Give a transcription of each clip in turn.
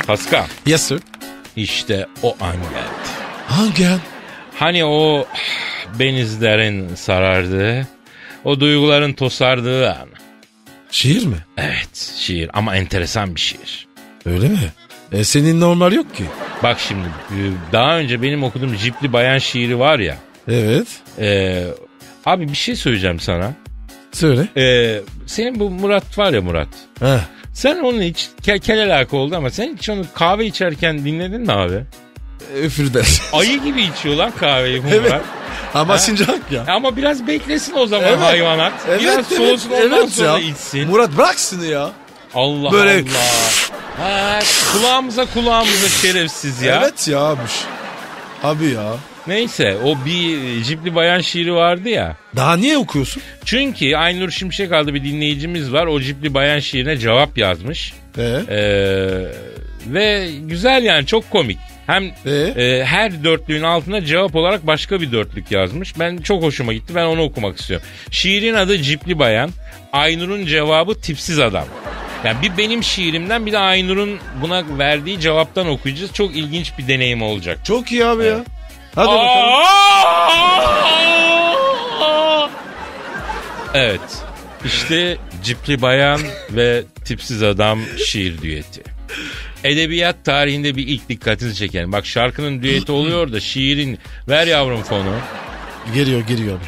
Pascal. Yes sir. İşte o an geldi. Hangi an? Hani o benizlerin sarardığı, o duyguların tosardığı an. Şiir mi? Evet, şiir ama enteresan bir şiir. Öyle mi? Senin normal yok ki. Bak şimdi, daha önce benim okuduğum Cipli Bayan şiiri var ya. Evet. Abi bir şey söyleyeceğim sana. Söyle. Senin bu Murat var ya, Murat. Heh. Sen onun hiç kelelaka oldu ama sen hiç onu kahve içerken dinledin mi abi? Üfürder. Ayı gibi içiyor lan kahveyi bu Evet. Murat. Ama sıcak ya. Ama biraz beklesin o zaman Evet. hayvanat. Evet, biraz soğusun ondan sonra ya. içsin. Murat bıraksın ya. Allah Böyle... Allah. Ha, kulağımıza şerefsiz ya. Evet ya abi. Abi ya. Neyse, o bir Cipli Bayan şiiri vardı ya. Daha niye okuyorsun? Çünkü Aynur Şimşek adlı bir dinleyicimiz var. O Cipli Bayan şiirine cevap yazmış. Ve güzel yani, çok komik. Hem her dörtlüğün altına cevap olarak başka bir dörtlük yazmış. Ben çok hoşuma gitti. Ben onu okumak istiyorum. Şiirin adı Cipli Bayan. Aynur'un cevabı tipsiz adam. Yani bir benim şiirimden, bir de Aynur'un buna verdiği cevaptan okuyacağız. Çok ilginç bir deneyim olacak. Çok iyi abi ya. Hadi bakalım. Evet. İşte Cipli Bayan ve tipsiz adam şiir düeti. Edebiyat tarihinde bir ilk dikkatinizi çekelim. Bak, şarkının düeti oluyor da şiirin, ver yavrum fonu. Geliyor abi.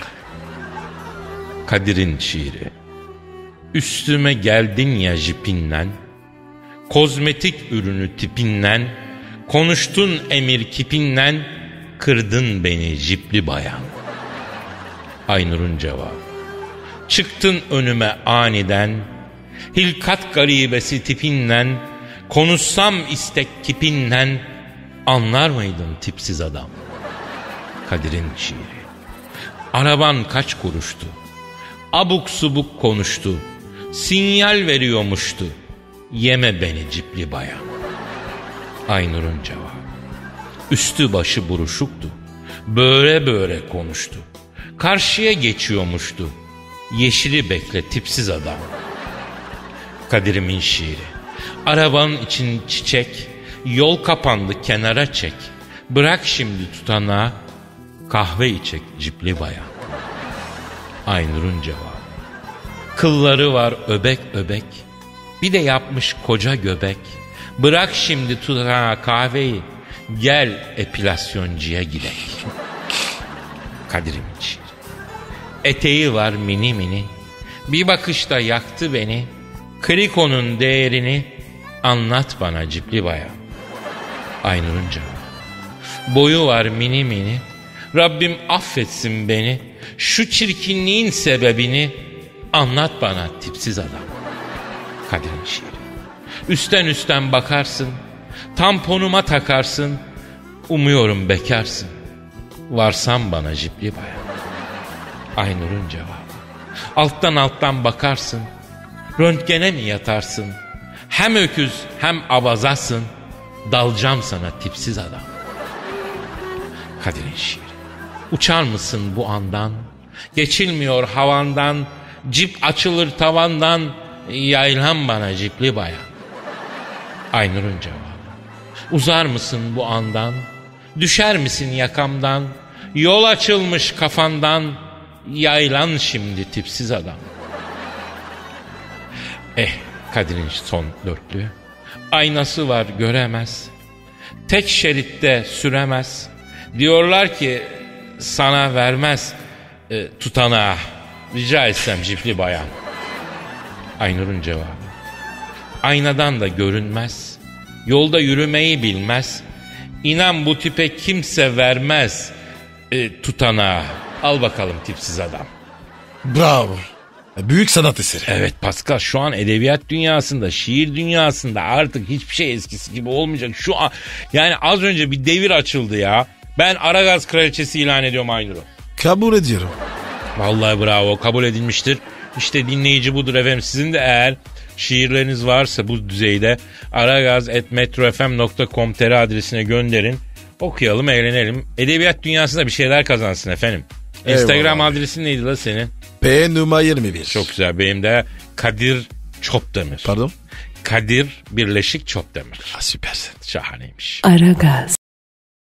Kadir'in şiiri. Üstüme geldin ya jipinlen, kozmetik ürünü tipinlen, konuştun emir kipinlen, kırdın beni Cipli Bayan. Aynur'un cevabı. Çıktın önüme aniden, hilkat garibesi tipinlen, konuşsam istek kipinlen, anlar mıydın tipsiz adam? Kadir'in şiiri. Araban kaç kuruştu? Abuk subuk konuştu. Sinyal veriyormuştu. Yeme beni Cipli Bayan. Aynur'un cevabı. Üstü başı buruşuktu. Böyle konuştu. Karşıya geçiyormuştu. Yeşili bekle tipsiz adam. Kadir'imin şiiri. Arabanın için çiçek, yol kapandı kenara çek. Bırak şimdi tutanağı, kahve içek Cipli Bayan. Aynur'un cevabı. Kılları var öbek öbek, bir de yapmış koca göbek. Bırak şimdi tutanağı kahveyi, gel epilasyoncuya gidek. Kadir'im şiiri. Eteği var mini mini, bir bakışta yaktı beni. Krikonun değerini anlat bana Cipli Bayan. Aynur'un cevabı. Boyu var mini mini, Rabbim affetsin beni. Şu çirkinliğin sebebini anlat bana tipsiz adam. Kadir'in şiiri. Üstten bakarsın, tamponuma takarsın, umuyorum bekarsın. Varsan bana Cipli Bayan. Aynur'un cevabı. Alttan bakarsın, röntgene mi yatarsın? Hem öküz hem abazasın, dalacağım sana tipsiz adam. Kadir'in şiiri. Uçar mısın bu andan? Geçilmiyor havandan, cip açılır tavandan, yaylan bana Cipli Bayan. Aynur'un cevabı. Uzar mısın bu andan? Düşer misin yakamdan? Yol açılmış kafandan, yaylan şimdi tipsiz adam. Kadir'in son dörtlüğü. Aynası var göremez, tek şeritte süremez. Diyorlar ki sana vermez tutanağı. Rica etsem Cipli Bayan. Aynur'un cevabı. Aynadan da görünmez, yolda yürümeyi bilmez. İnan bu tipe kimse vermez tutanağı. Al bakalım tipsiz adam. Bravo. Büyük sanat eseri. Evet Pascal, şu an edebiyat dünyasında, şiir dünyasında artık hiçbir şey eskisi gibi olmayacak. Şu an yani az önce bir devir açıldı ya. Ben Aragaz kraliçesi ilan ediyorum Aynur'u. Kabul ediyorum. Vallahi bravo, kabul edilmiştir. İşte dinleyici budur efendim. Sizin de eğer şiirleriniz varsa bu düzeyde aragaz@metrofm.com.tr adresine gönderin. Okuyalım, eğlenelim. Edebiyat dünyasında bir şeyler kazansın efendim. Instagram adresin neydi la senin? P numara 21. Çok güzel. Benim de Kadir Çopdemir. Pardon? Kadir Birleşik Çöpdemir. Ha, süpersin. Şahaneymiş. Aragaz.